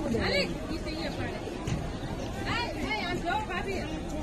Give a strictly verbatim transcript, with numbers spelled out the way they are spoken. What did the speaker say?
अरे ये सही है पाड़े। नहीं नहीं हम दो भाभी